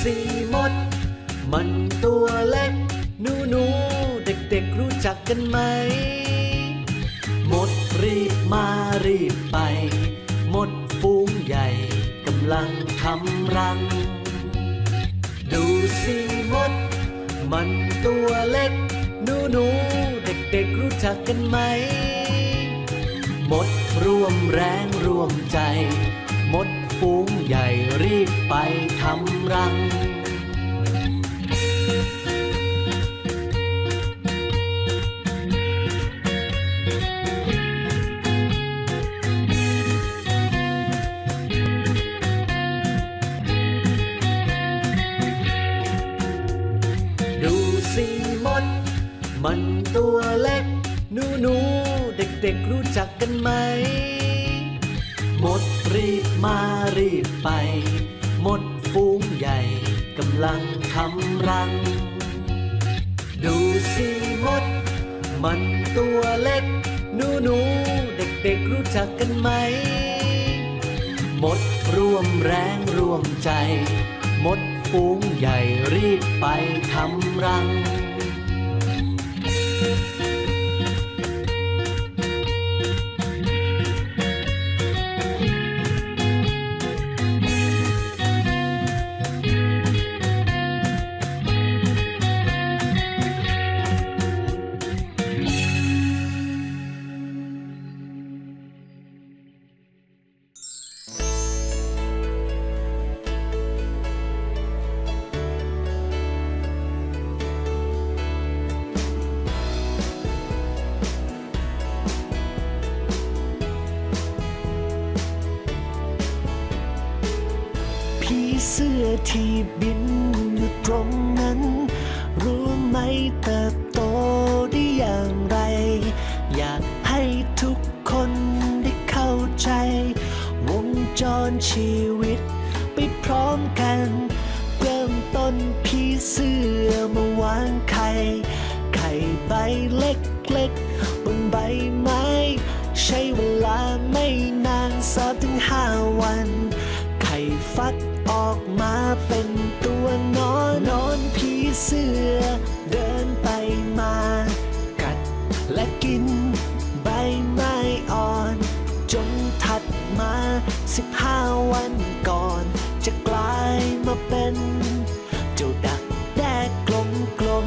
สิมดมันตัวเล็กหนูเด็กๆรู้จักกันไหมมดรีบมารีบไปมดฝูงใหญ่กำลังทำรังดูสิมดมันตัวเล็กหนูเด็กๆรู้จักกันไหมมดร่วมแรงร่วมใจมดฝูงใหญ่รีบไปทำรังดูสิมดมันตัวเล็กหนูเด็กๆรู้จักกันไหมมดรีบมารีบไปมดฝูงใหญ่กำลังทำรังดูสิมดมันตัวเล็กหนูเด็กๆรู้จักกันไหมมดร่วมแรงร่วมใจมดฝูงใหญ่รีบไปทำรังเสื้อที่บินอยู่ตรงนั้นรู้ไหมเติบโตได้อย่างไรอยากให้ทุกคนได้เข้าใจวงจรชีวิตไปพร้อมกันเริ่มต้นพี่เสื้อมาวางไข่ใบเล็กๆบนใบไม้ใช้เวลาไม่นาน3-5 วันไข่ฟักออกมาเป็นตัวนอนผีเสื้อเดินไปมากัดและกินใบไม้อ่อนจนถัดมา15 วันก่อนจะกลายมาเป็นเจ้าดักแด้กลม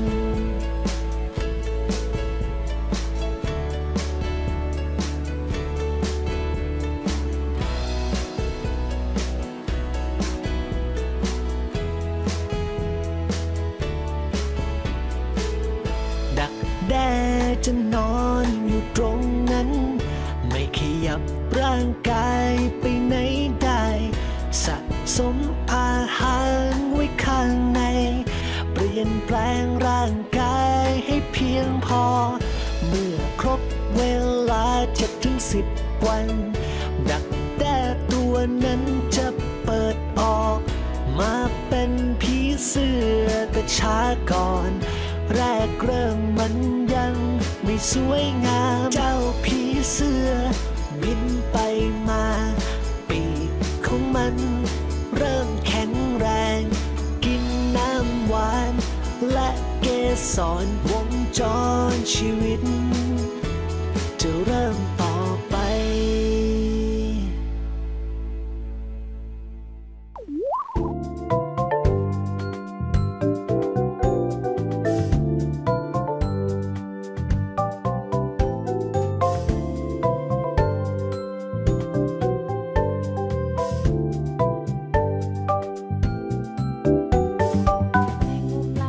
แด้จะนอนอยู่ตรงนั้นไม่ขยับร่างกายไปไหนได้สะสมอาหารไว้ข้างในเปลี่ยนแปลงร่างกายให้เพียงพอเมื่อครบเวลา7-10 วันดักแด้ตัวนั้นจะเปิดออกมาเป็นผีเสื้อกระชากก่อนแรกเริ่มมันยังไม่สวยงามเจ้าผีเสื้อบินไปมาปีกของมันเริ่มแข็งแรงกินน้ำหวานและเกสรวงจรชีวิตจะเริ่มต่อไป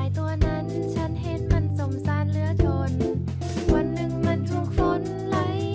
วันหนึ่งมันถูกฝนไหล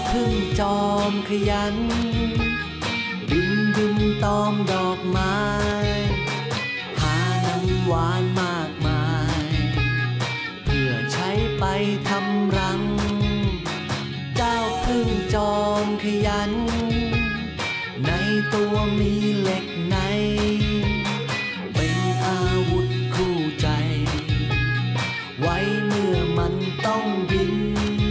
พึ่งจอมขยันบินตอมดอกไม้หาน้ำหวานมากมายเพื่อใช้ไปทำรังเจ้าพึ่งจอมขยันในตัวมีเหล็กในเป็นอาวุธคู่ใจไว้เมื่อมันต้องบิน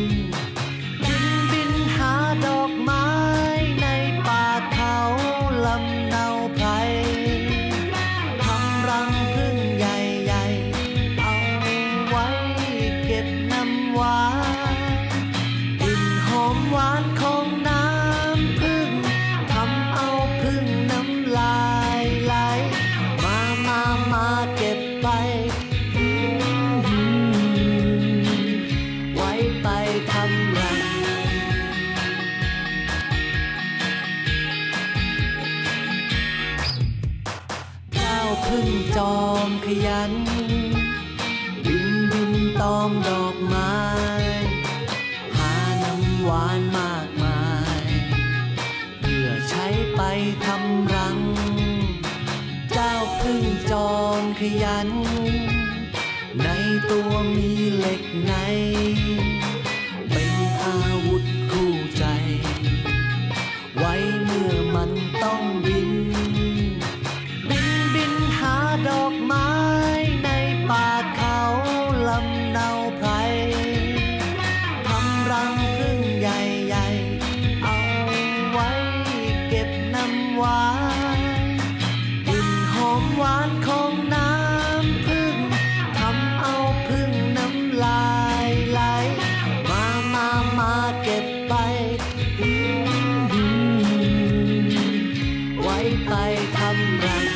หาดอกไม้ในป่าเขาลำเนาไพรทำรังพึ่งใหญ่ๆเอาไว้เก็บน้ำหวานกลิ่นหอมหวานของน้ำพึ่งทำเอาพึ่งน้ำลายไหลมาเก็บไปไว้ไปทำรังพึ่งจอมขยันบินตอมดอกไม้หาน้ำหวานมากมายเพื่อใช้ไปทำรังเจ้าพึ่งจอมขยันในตัวมีเหล็กในเป็นอาวุธคู่ใจไว้เมื่อมันต้องบินหาดอกไม้ในป่าเขาลำเนาไพรทำรังพึ่งใหญ่ๆเอาไว้เก็บน้ำหวานกลิ่นหอมหวานของน้ำพึ่งทำเอาพึ่งน้ำลายไหลมาเก็บไปไว้ไปทำรัง